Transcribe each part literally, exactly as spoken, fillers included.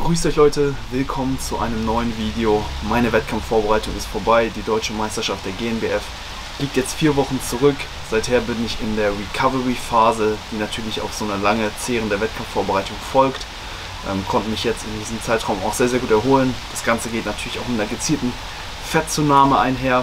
Grüßt euch Leute, willkommen zu einem neuen Video. Meine Wettkampfvorbereitung ist vorbei, die Deutsche Meisterschaft der G N B F liegt jetzt vier Wochen zurück. Seither bin ich in der Recovery-Phase, die natürlich auf so eine lange, zehrende Wettkampfvorbereitung folgt. Ähm, konnte mich jetzt in diesem Zeitraum auch sehr, sehr gut erholen. Das Ganze geht natürlich auch mit einer gezielten Fettzunahme einher.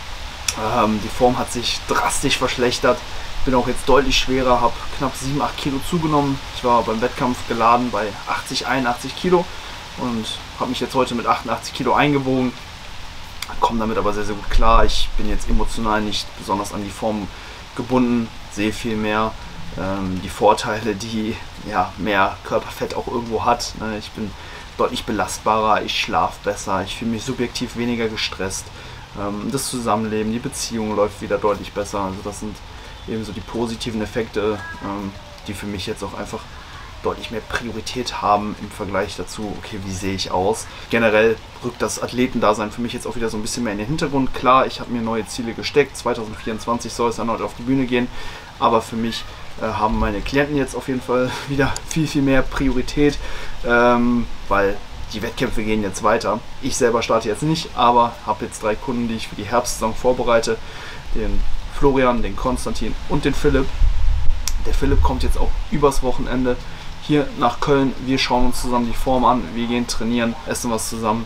Ähm, die Form hat sich drastisch verschlechtert. Bin auch jetzt deutlich schwerer, habe knapp sieben, acht Kilo zugenommen. Ich war beim Wettkampf geladen bei achtzig, einundachtzig Kilo und habe mich jetzt heute mit achtundachtzig Kilo eingewogen. Komme damit aber sehr, sehr gut klar. Ich bin jetzt emotional nicht besonders an die Form gebunden, sehe viel mehr ähm, die Vorteile, die ja, mehr Körperfett auch irgendwo hat. Ne? Ich bin deutlich belastbarer, ich schlafe besser, ich fühle mich subjektiv weniger gestresst. Ähm, das Zusammenleben, die Beziehung läuft wieder deutlich besser. Also das sind ebenso die positiven Effekte, ähm, die für mich jetzt auch einfach deutlich mehr Priorität haben im Vergleich dazu, okay, wie sehe ich aus. Generell rückt das Athletendasein für mich jetzt auch wieder so ein bisschen mehr in den Hintergrund. Klar, ich habe mir neue Ziele gesteckt, zwanzig vierundzwanzig soll es erneut auf die Bühne gehen, aber für mich äh, haben meine Klienten jetzt auf jeden Fall wieder viel, viel mehr Priorität, ähm, weil die Wettkämpfe gehen jetzt weiter. Ich selber starte jetzt nicht, aber habe jetzt drei Kunden, die ich für die Herbstsaison vorbereite, den Florian, den Konstantin und den Philipp. Der Philipp kommt jetzt auch übers Wochenende hier nach Köln. Wir schauen uns zusammen die Form an, wir gehen trainieren, essen was zusammen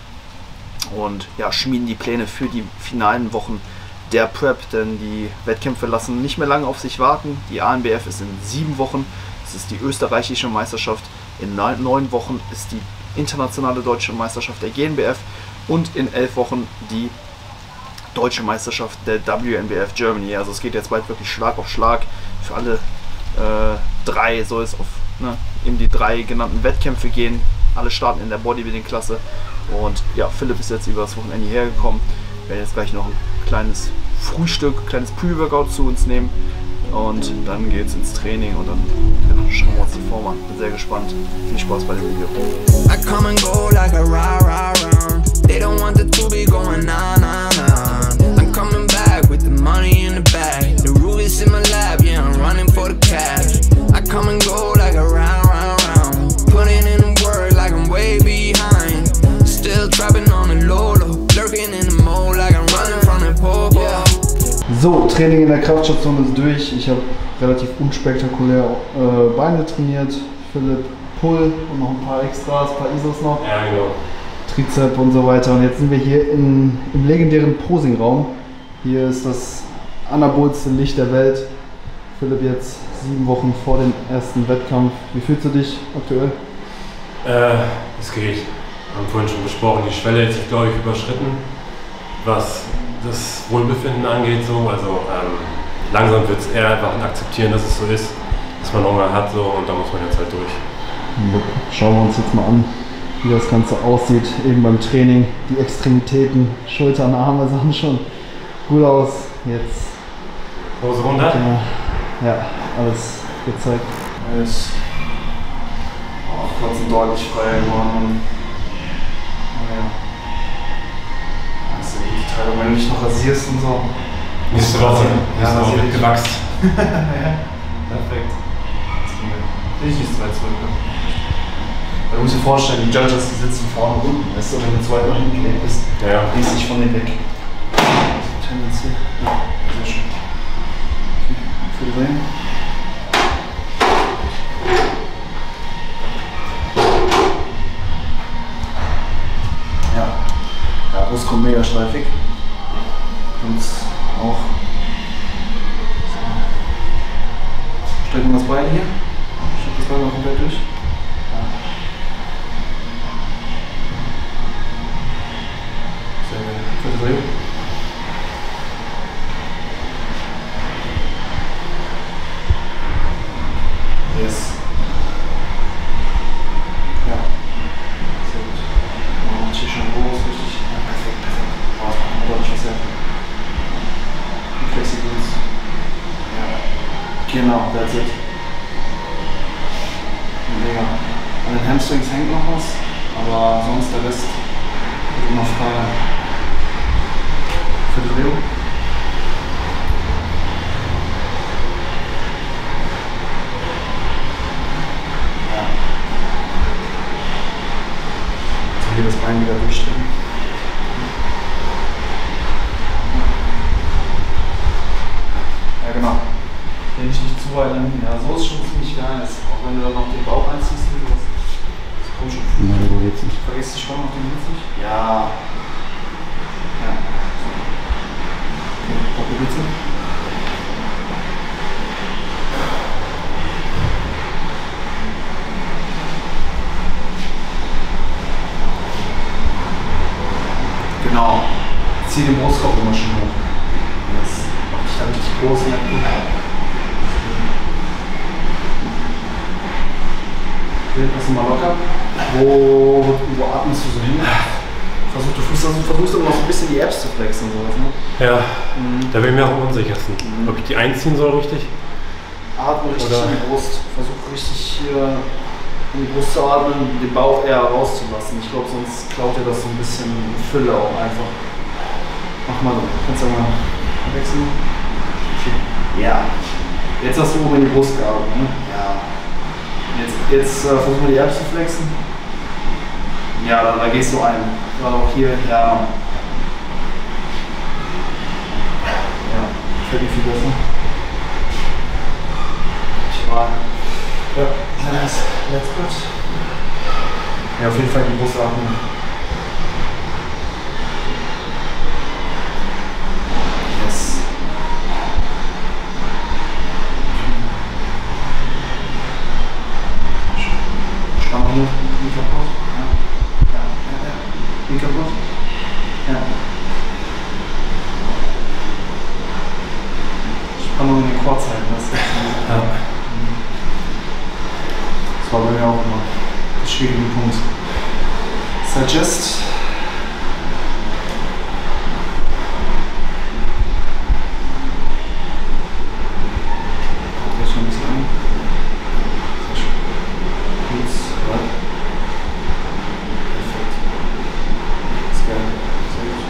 und ja, schmieden die Pläne für die finalen Wochen der Prep, denn die Wettkämpfe lassen nicht mehr lange auf sich warten. Die A N B F ist in sieben Wochen, das ist die österreichische Meisterschaft, in neun Wochen ist die internationale deutsche Meisterschaft der G N B F und in elf Wochen die Deutsche Meisterschaft der W N B F Germany. Also es geht jetzt bald wirklich Schlag auf Schlag. Für alle äh, drei soll es auf ne, in die drei genannten Wettkämpfe gehen. Alle starten in der Bodybuilding-Klasse. Und ja, Philipp ist jetzt über das Wochenende hierher gekommen. Wir werden jetzt gleich noch ein kleines Frühstück, ein kleines Pre-Workout zu uns nehmen. Und dann geht es ins Training und dann ja, schauen wir uns die Form an. Bin sehr gespannt. Viel Spaß bei dem Video. I come and go like a rah, rah, rah. They don't want it to be going nah, nah, nah. I'm coming back with the money in the bag. The rule is in my lab, yeah, I'm running for the cash. I come and go like a round, round, round. Putting in the work like I'm way behind. Still trapping on the low, low. Lurking in the mode like I'm running from the pole, yeah. So, Training in der Kraftstation ist durch. Ich habe relativ unspektakulär äh, Beine trainiert. Philipp Pull und noch ein paar Extras, ein paar I S Os noch. Ja, genau. Trizep und so weiter. Und jetzt sind wir hier in, im legendären Posing-Raum. Hier ist das anabolste Licht der Welt. Philipp, jetzt sieben Wochen vor dem ersten Wettkampf. Wie fühlst du dich aktuell? Äh, es geht. Wir haben vorhin schon besprochen, die Schwelle hat sich, glaube ich, überschritten, was das Wohlbefinden angeht. So. Also ähm, langsam wird es eher einfach akzeptieren, dass es so ist, dass man Hunger hat so, und da muss man jetzt halt durch. Schauen wir uns jetzt mal an, wie das Ganze aussieht, eben beim Training. Die Extremitäten, Schultern, Arme sahen schon gut aus. Jetzt Hose runter? Ja, alles gezeigt. Ist auch trotzdem deutlich freier geworden. Ja. Das ist ja die Teile, wenn du dich noch rasierst und so. Nächste Woche. Ja, das wird gewachst. Ja, perfekt. Will ich nicht so weit zurück. Du musst dir vorstellen, die Judges, die sitzen vorne unten. Weißt du, wenn du zwei nach hinten gelegt bist, ja, liest dich von denen weg. Tendenziell. Ja, sehr schön. Okay, viel drehen. Ja. Ja, Brust kommt mega streifig. Und auch. Strecken wir das Bein hier. Strecken das Bein mal komplett durch. Drehung. Yes. Ja. Sehr gut. Oh, hier schon groß, richtig. Ja, perfekt, perfekt. Oh, deutlich was her. Wie flexibel ist. Ja. Genau, that's it. Mega. An den Hamstrings hängt noch was, aber sonst der Rest wird immer freier. Für die Drehung. Ja. hier das Bein wieder durchstrecken. Ja, genau. Den ich nicht zu weit lenken. Ja, so ist schon ziemlich nice. Auch wenn du dann noch den Bauch einziehst und sowas. Das kommt schon gut. Nein, wo geht's nicht? Vergiss die Spannung auf den Hüften nicht. Ja. Ja. Okay, Doppel bitte. Genau. Zieh den Brustkorb immer schon hoch. Das macht dich dann richtig groß in der Kuppe. Lass mal locker. Wo, wo atmest du so hin? Versuch, du versuchst, versuchst immer noch so ein bisschen die Abs zu flexen und sowas, ne? Ja, mhm. Da bin ich mir auch am unsichersten. Mhm. Ob ich die einziehen soll richtig? Atme richtig Oder? in die Brust. Versuch richtig hier in die Brust zu atmen, den Bauch eher rauszulassen. Ich glaube, sonst klaut dir das so ein bisschen Fülle auch einfach. Mach mal, kannst du mal wechseln? Okay. Ja. Jetzt hast du oben in die Brust geatmet, ne? Ja. Jetzt, jetzt äh, versuchen wir die Abs zu flexen. Ja, dann da gehst du ein. Gerade auch hier, ja. Ja, fällt mir viel besser. Ich war. Ja, kleines Let's Put. Ja, auf jeden Fall die Brust atmen. Yes. Spannung hoch, linker Brust. Ja. Ja, ja, ja. Linker Brust. Ja. Spannung in den Quads halten, das ist ja. Das war bei mir auch immer der schwierige Punkt. Suggest. Dreh schon ein bisschen ein. Sehr schön. Gut, ja. Perfekt. Das ist geil. Sehr gut.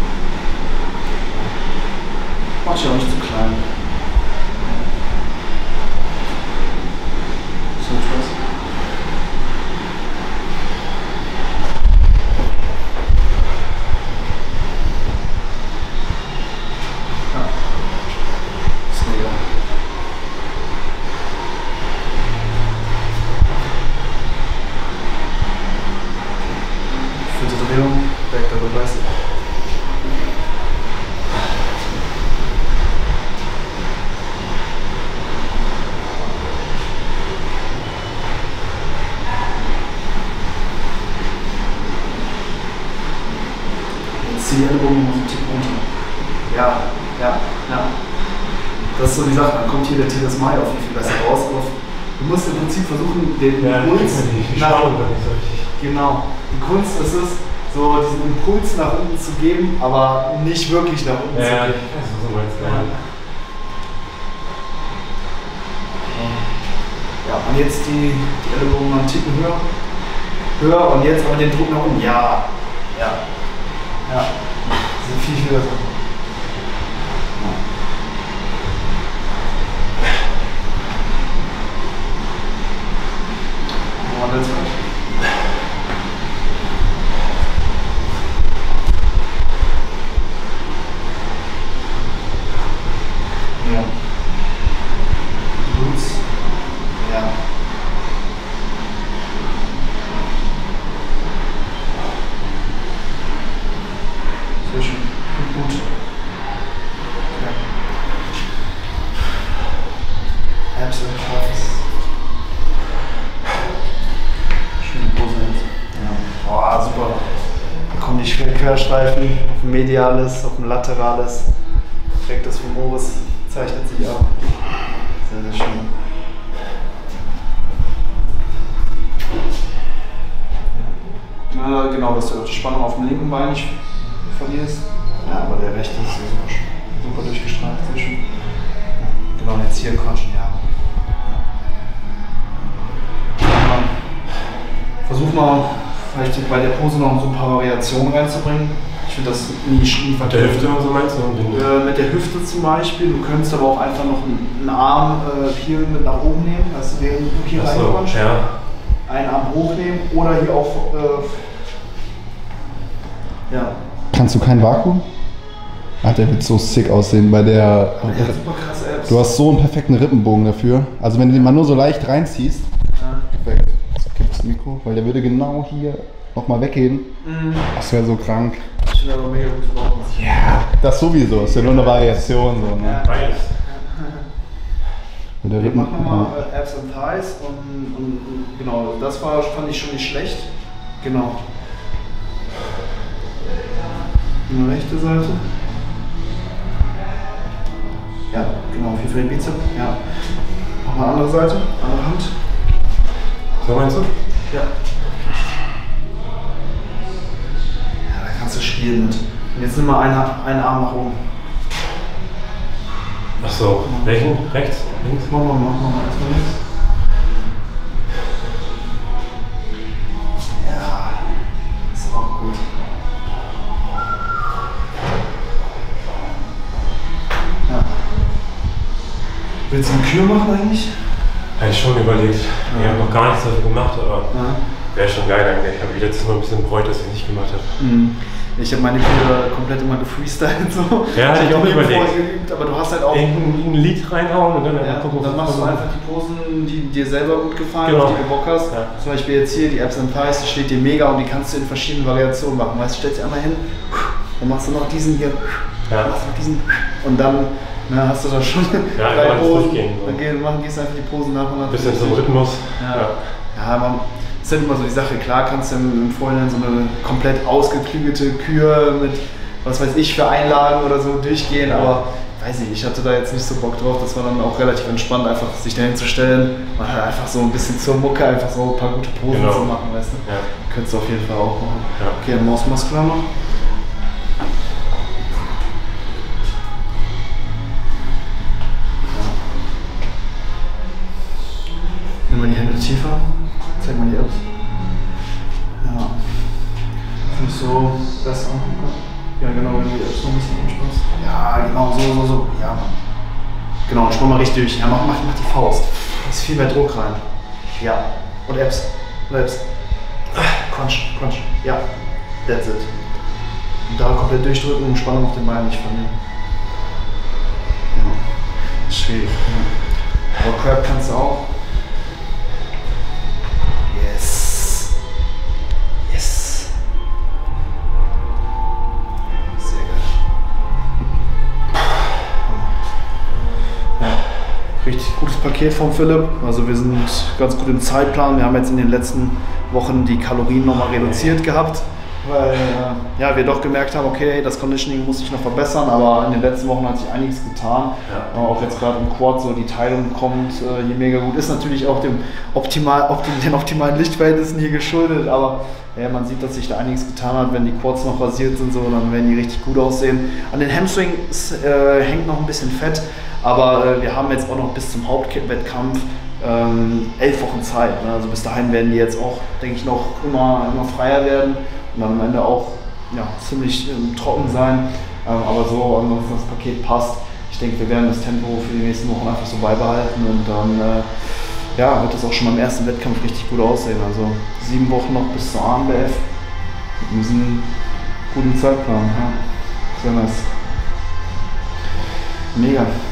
Mach dich auch nicht zu klein. So etwas. Ja. Ist mega. Vierte Drehung, Back Double Bicep. Jetzt zieh die Ellbogen noch so einen Tick runter. Ja, ja, ja. Das ist so die Sache, dann kommt hier der T S M I auf wie viel besser raus. Du musst im Prinzip versuchen, den Ja, Impuls die nach Spannung dann nicht so richtig. Genau. Die Kunst ist es, so diesen Impuls nach unten zu geben, aber nicht wirklich nach unten Ja, zu ich geben. weiß, was du meinst. Ja. Ja, und jetzt die, die Ellbogen noch einen Ticken höher. Höher und jetzt aber den Druck nach unten. Ja. Ja. Ja. Die sind viel, viel besser. Ja. Und jetzt kommt. Ja. Gut. Ja. Sehr schön. Gut, gut. Ja. Absolut krass. Schöne Pose jetzt. Ja. Boah, super. Da kommen die Querstreifen auf dem Mediales, auf dem Laterales. Direkt das Femoris zeichnet sich ab. Sehr, sehr schön. Ja, genau, dass du die Spannung auf dem linken Bein nicht verlierst. Ja, aber der rechte ist super, super durchgestrahlt. Sehr schön. Genau, und jetzt hier quatschen, ja. Ja. Versuch mal, vielleicht bei der Pose noch so ein paar Variationen reinzubringen. Ich finde das nie, nie Mit der Hüfte und so meinst du? Äh, mit der Hüfte zum Beispiel. Du könntest aber auch einfach noch einen, einen Arm äh, hier mit nach oben nehmen, also während du hier Ach so, reinkommst. ja. Einen Arm hochnehmen oder hier auch äh, Ja. Kannst du kein Vakuum? Ah, der wird so sick aussehen bei der... Der hat super krasse Apps. Du hast so einen perfekten Rippenbogen dafür. Also wenn du den mal nur so leicht reinziehst. Ja. Perfekt. Jetzt gibt das Mikro, weil der würde genau hier nochmal weggehen. Mhm. Das wäre so krank. Ich finde aber mega gute Bauten. Ja, das sowieso. Ist ja nur eine Variation. So, ne? Ja. Beides. Mit der Wir Rippen, machen nochmal äh, Abs and Thighs und, und, und genau, das war, fand ich schon nicht schlecht. Genau. Die rechte Seite. Ja, genau, viel für den Bizep. Ja. Nochmal andere Seite, andere Hand. So meinst du? Ja. Ja, da kannst du spielen mit. Und jetzt nimm mal einen, einen Arm nach oben. Achso, welchen? Rechts? Links? Mach mal, mach mal, erstmal links. Ja, ist auch gut. Ja. Willst du eine Kür machen eigentlich? Habe ich schon überlegt. Ich habe noch gar nichts dafür gemacht, aber Ja. wäre schon geil eigentlich. Ich habe mich letztes Mal ein bisschen bereut, dass ich es nicht gemacht habe. Mhm. Ich habe meine Kür komplett immer gefreestylt. So. Ja, hatte ich auch hab überlegt. vorher geübt, aber du hast halt auch. Irgendein ein Lied reinhauen und dann Ja, einfach gucken, dann was machst du kommt. einfach die Posen, die dir selber gut gefallen, Genau. auf die du Bock hast. Ja. Zum Beispiel jetzt hier die Abs and Thighs, die steht dir mega und die kannst du in verschiedenen Variationen machen. Weißt du, stellst dich einmal hin, dann machst du noch diesen hier, Ja. machst noch diesen und dann na, hast du da schon Ja, drei einfach alles Posen. durchgehen, so. Dann geh, machen, gehst du einfach die Posen nach und nach. Bisschen zum Rhythmus. Ja. Ja, man, das ist halt immer so die Sache. Klar kannst du im Vorhinein so eine komplett ausgeklügelte Kür mit, was weiß ich, für Einlagen oder so durchgehen, aber weiß ich, ich hatte da jetzt nicht so Bock drauf. Das war dann auch relativ entspannt, einfach sich dahin zu stellen und halt einfach so ein bisschen zur Mucke, einfach so ein paar gute Posen Genau. zu machen, weißt du. Ja. Könntest du auf jeden Fall auch machen. Ja. Okay, dann Maus Muscular noch. Nimm mal die Hände tiefer. Zeig mal die Abs. Ja. Finde ich so besser. Ja, genau, wenn du die Abs noch ein bisschen anspannst. Ja, genau, so, so, so. Ja, Mann. Genau, und spann mal richtig durch. Ja, mach, mach, mach die Faust. Da ist viel mehr Druck rein. Ja. Und Abs. Und Abs. Crunch, Crunch. Ja. That's it. Und da komplett durchdrücken und Spannung auf den Beinen nicht verlieren. Ja. Ist schwierig. Ja. Aber Crab kannst du auch. Yes. Yes. Sehr geil. Ja. Richtig gutes Paket von Philipp. Also wir sind ganz gut im Zeitplan. Wir haben jetzt in den letzten Wochen die Kalorien nochmal reduziert gehabt. Weil äh, ja, wir doch gemerkt haben, okay, das Conditioning muss sich noch verbessern, aber in den letzten Wochen hat sich einiges getan. Ja. Äh, auch jetzt gerade im Quad so die Teilung kommt äh, hier mega gut. Ist natürlich auch dem optimal, optim, den optimalen Lichtverhältnissen hier geschuldet, aber ja, man sieht, dass sich da einiges getan hat. Wenn die Quads noch rasiert sind, so, dann werden die richtig gut aussehen. An den Hamstrings äh, hängt noch ein bisschen Fett, aber äh, wir haben jetzt auch noch bis zum Hauptwettkampf ähm, elf Wochen Zeit. Ne? Also bis dahin werden die jetzt auch, denke ich, noch immer, immer freier werden. Und dann am Ende auch ja, ziemlich ähm, trocken sein, ähm, aber so, ansonsten das Paket passt. Ich denke, wir werden das Tempo für die nächsten Wochen einfach so beibehalten und dann äh, ja, wird das auch schon beim ersten Wettkampf richtig gut aussehen. Also sieben Wochen noch bis zur A N B F mit diesem guten Zeitplan. Ja. Sehr nice. Mega.